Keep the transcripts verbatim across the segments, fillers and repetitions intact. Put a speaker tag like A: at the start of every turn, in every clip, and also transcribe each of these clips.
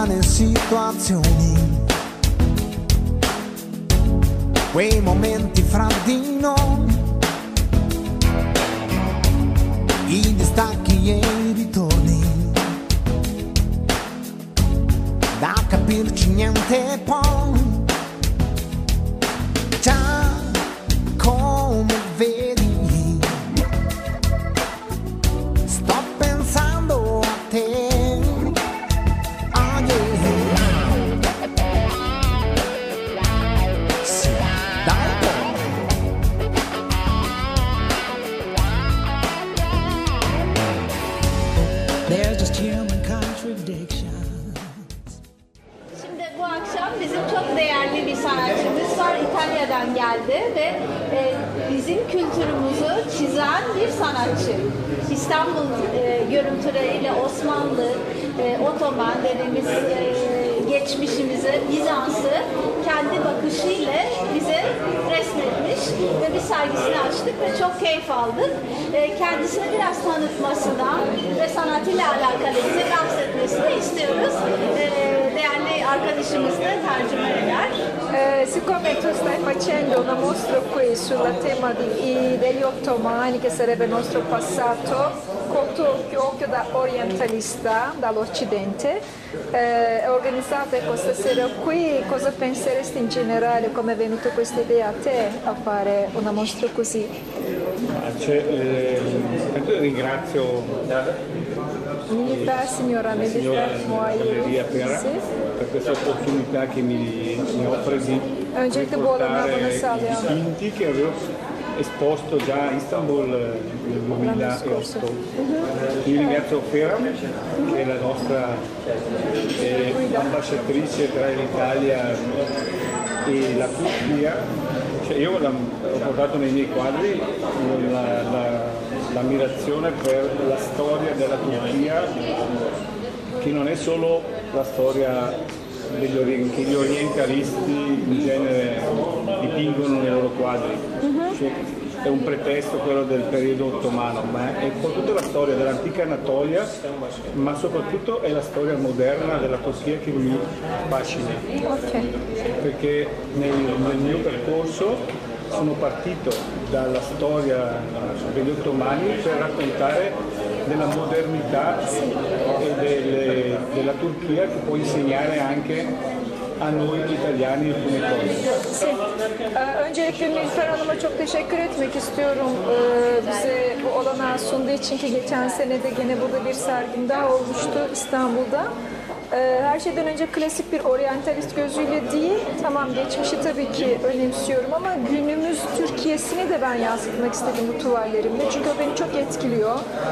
A: strane situazioni, quei momenti fra di noi, i distacchi e i ritorni, da capirci niente poi. Già come vedi, sto pensando a te. Oh yeah. Sì, da un po'. There's just human contradiction.
B: Şimdi bu akşam bizim çok değerli bir sanatçımız var. İtalya'dan geldi ve e, bizim kültürümüzü çizen bir sanatçı. İstanbul e, görüntüleriyle Osmanlı, e, Otoman dediğimiz e, geçmişimizi, Bizans'ı kendi bakışıyla bize resmetmiş ve bir sergisini açtık ve çok keyif aldık. E, kendisini biraz tanıtmasından ve sanatıyla alakalı bize bahsetmesini istiyoruz. E, değerli arkadaşımız da tercüme eder.
C: Eh, siccome tu stai facendo una mostra qui sul tema di, degli ottomani, che sarebbe il nostro passato, col tuo occhio da orientalista, dall'Occidente, eh, è organizzata questa sera qui, cosa penseresti in generale, come è venuta questa idea a te a fare una mostra così?
D: Eh, ringrazio
C: Milita, signora Milita,
D: Valeria per,
C: sì?
D: per questa opportunità che mi, mi offre di riportare i dipinti che avevo esposto già a Istanbul nel duemilaotto. Uh-huh. Io ringrazio Ferram, che è la nostra eh, ambasciatrice tra l'Italia e la Turchia. Cioè, io la, ho portato nei miei quadri la, la, l'ammirazione per la storia della Turchia, che non è solo la storia degli ori- che gli orientalisti in genere dipingono nei loro quadri. Uh-huh. Cioè, è un pretesto quello del periodo ottomano, ma è soprattutto la storia dell'antica Anatolia, ma soprattutto è la storia moderna della Turchia che mi affascina. Okay. Perché nel, nel mio percorso sono partito dalla storia degli ottomani per raccontare della modernità e delle, della Turchia, che può insegnare anche a noi italiani alcune cose.
C: Ee, öncelikle Nilüfer Hanım'a çok teşekkür etmek istiyorum. Ee, bize bu olanağı sunduğu için, ki geçen sene de gene burada bir sergim daha olmuştu İstanbul'da. Ee, her şeyden önce klasik bir oryantalist gözüyle değil, tamam geçmişi tabii ki önemsiyorum ama günümüz Türkiye'sini de ben yansıtmak istedim bu tuvallerimle. Çünkü o beni çok etkiliyor.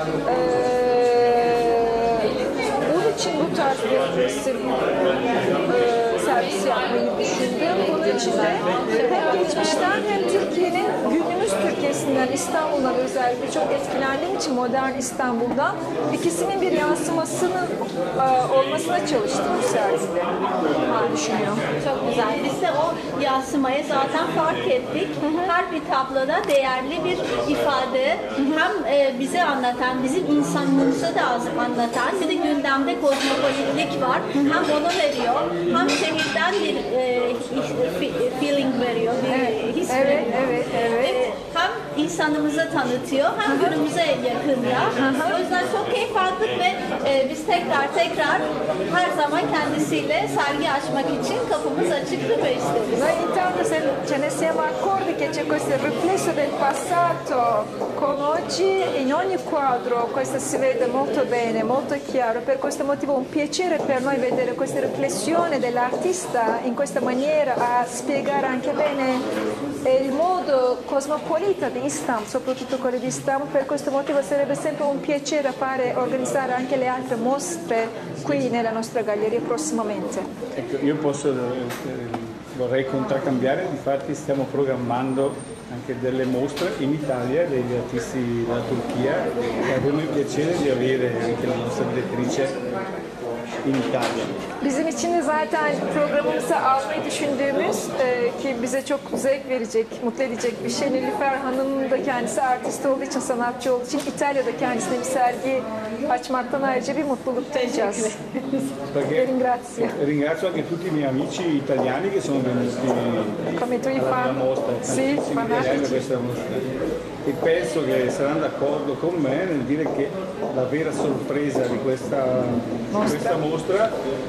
C: Ee, bunun için bu tarz bir resim e, servis yapmayı düşündüm. Bunun için de hem geçmişten hem Türkiye'nin günümüz Türkiye'sinden, İstanbul'dan özellikle çok etkilendiğim için modern İstanbul'dan ikisinin bir yansımasının e, olmasına çalıştım bu sergide. Ben düşünüyorum.
B: Çok güzel. Biz de o yansımayı zaten fark ettik. Hı hı. Her bir tabloda değerli bir ifade, hı hı, hem e, bize anlatan, bizim insanlığımızı da anlatan, bir de gündemde kozmopolitlik var. Hı hı. Hem onu veriyor, hem şehirden bir e, feeling veriyor, bir
C: evet,
B: his
C: evet,
B: veriyor.
C: Evet, evet.
B: E, hem insanımızı tanıtıyor, hem hı hı, günümüze yakında. Hı hı. O yüzden çok keyif aldık ve e, biz tekrar tekrar her zaman kendisiyle sergi açmak için kapımız açıktı ve isteriz.
C: Noi intanto se, ce ne siamo accorti che c'è questo riflesso del passato con oggi in ogni quadro, questo si vede molto bene, molto chiaro, per questo motivo è un piacere per noi vedere questa riflessione dell'artista in questa maniera a spiegare anche bene il modo cosmopolita di Istanbul, soprattutto quello di Istanbul. Per questo motivo sarebbe sempre un piacere fare, organizzare anche le altre mostre qui nella nostra galleria prossimamente.
D: Ecco, io posso, eh, vorrei contraccambiare, infatti stiamo programmando anche delle mostre in Italia degli artisti della Turchia e avremo il piacere di avere anche la nostra direttrice in Italia.
C: Bizim için de zaten programımıza almayı düşündüğümüz e, ki bize çok zevk verecek, mutlu edecek bir şey. Nilüfer Hanım'ın da kendisi artist olduğu için, sanatçı olduğu için İtalya'da kendisine bir sergi açmaktan ayrıca bir mutluluk duyacağız. Ringrazio.
D: Ringrazio anche tutti i miei amici italiani che sono venuti
C: Come tu i
D: alla
C: fan.
D: mostra.
C: Sì,
D: italiani a questa mostra. E penso che saranno d'accordo con me nel dire che la vera sorpresa di questa mostra, questa mostra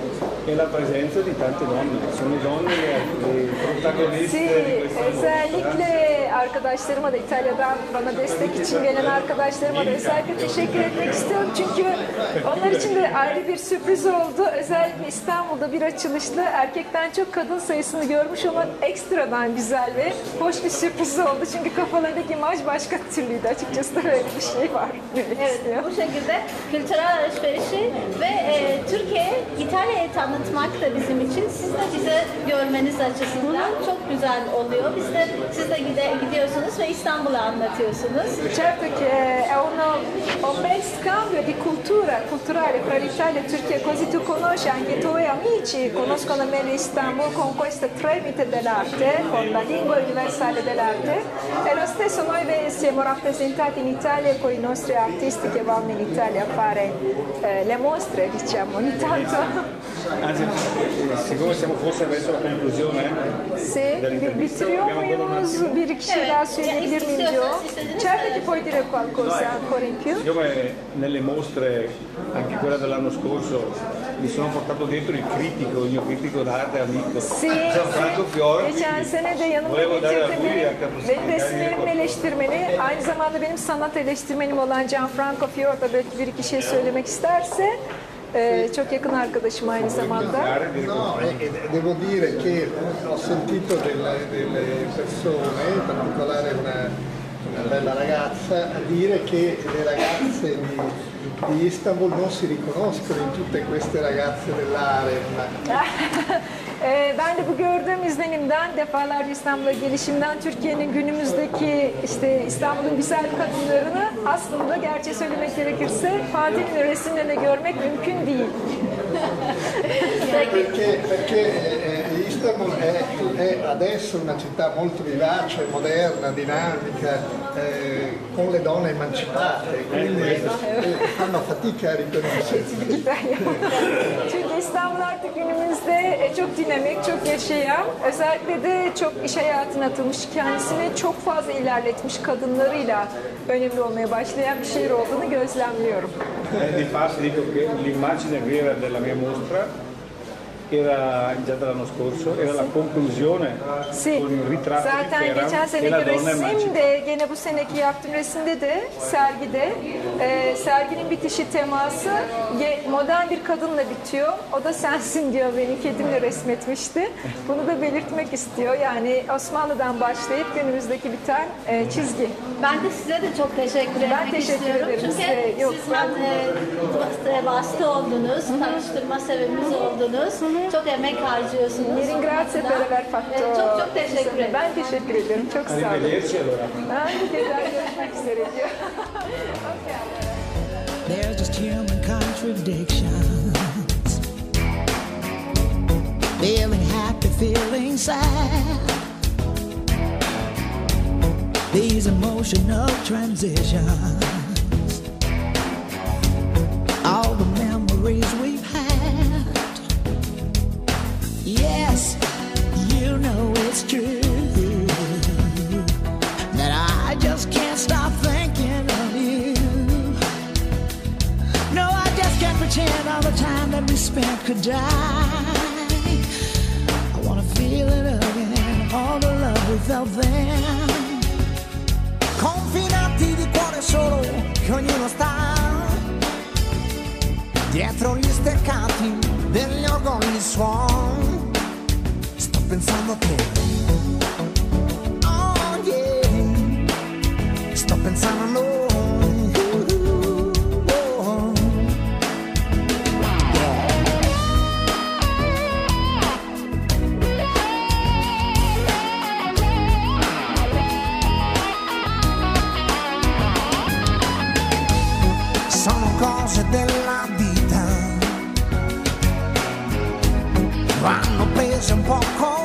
D: è la presenza di tante donne. Sono donne le, le protagoniste
C: Sì,
D: di questa
C: özellikle
D: mostra.
C: arkadaşlarıma da İtalya'dan bana destek için gelen arkadaşlarıma da özellikle teşekkür etmek istiyorum. Çünkü onlar için de ayrı bir sürpriz oldu. Özellikle İstanbul'da bir açılışta erkekten çok kadın sayısını görmüş olmak ekstradan güzel ve hoş bir sürpriz oldu. Çünkü kafalarındaki imaj başka türlüydü. Açıkçası da öyle bir şey var.
B: Evet, bu şekilde kültürel alışverişi ve e, Türkiye, İtalya'yı tanıtmak da bizim için, siz de bize görmeniz açısından çok güzel oluyor. Biz de, siz de gide, gidiyorsunuz ve İstanbul'u anlatıyorsunuz.
C: Certo che è uno, un bel scambio di cultura, culturale fra l'Italia e Turchia, così tu conosci anche i tuoi amici, conoscono meglio Istanbul con questo tramite dell'arte, con la lingua universale dell'arte, e lo stesso noi siamo rappresentati in Italia con i nostri artisti che vanno in Italia a fare eh, le mostre, diciamo, ogni tanto.
D: Anzi, siccome siamo forse verso la conclusione
C: Sì, bitiriyor muyuz? Bir iki şey daha söyleyebilir miyim diyor. Certo che puoi dire qualcosa ancora in più.
D: Siccome nelle mostre, anche quella dell'anno scorso, mi sono portato dentro il critico, il mio critico d'arte amico,
C: Sì,
D: Gianfranco Fior.
C: geçen sene de yanımda getirdim benim, benim resimlerim eleştirmeni, aynı zamanda benim sanat eleştirmenim olan Gianfranco Fior da belki bir iki şey söylemek isterse. Ee, çok yakın arkadaşım aynı zamanda.
E: No, e, devo dire che ho sentito delle, delle persone, in particolare una, una bella ragazza, dire che le ragazze di, di Istanbul non si riconoscono in tutte queste ragazze dell'Arem.
C: Ee, ben de bu gördüğüm izlenimden, defalarca İstanbul'a gelişimden, Türkiye'nin günümüzdeki işte İstanbul'un güzel kadınlarını aslında gerçeği söylemek gerekirse Fatih'in resimlerine görmek mümkün değil.
E: Perché, perché eh, Istanbul è, è adesso una città molto vivace, moderna, dinamica, eh, con le donne emancipate, quindi eh, fanno fatica a riconoscersi.
C: Çünkü İstanbul artık günümüzde e, çok dinamik, çok yaşayan, özellikle de çok iş hayatına atılmış, kendisini çok fazla ilerletmiş kadınlarıyla önemli olmaya başlayan bir şehir olduğunu gözlemliyorum.
D: Eh, di fatto dico che l'immagine vera della mia mostra era già dall'anno scorso, era la conclusione
C: Sì,
D: con il ritratto
C: zaten
D: di
C: geçen
D: Kerem e
C: seneki
D: la donna
C: resim
D: emancipata.
C: de gene bu seneki yaptığım resimde de sergide e, serginin bitişi teması ge- modern bir kadınla bitiyor. O da sensin diyor, beni kedimle resmetmişti. Bunu da belirtmek istiyor. Yani Osmanlı'dan başlayıp günümüzdeki biten e, çizgi.
B: Ben de size de çok teşekkür etmek
C: Ben teşekkür
B: istiyorum.
C: ederim
B: Çünkü
C: size. Yok,
B: siz hem e, vasıta oldunuz, tanıştırma sebebimiz oldunuz. Çok emek harcıyorsunuz.
C: Ringrazio per aver fatto.
B: Evet, çok çok teşekkür ederim.
C: Ben teşekkür ederim. Çok sağ olun.
D: Arrivederci allora.
C: Ha, tekrar görüşmek üzere diyor.
A: There's just human contradictions. Feeling happy, feeling sad. These emotional transitions. All the memories we've had. Yes, you know it's true that I just can't stop thinking of you. No, I just can't pretend all the time that we spent could die. I wanna feel it again, all the love we felt then. Confinati di cuore solo, che ognuno sta dietro gli steccati degli organi suon. Sto pensando a te. Oh yeah. Sto pensando a noi. Oh. Sono cose della vita vanno prese un po'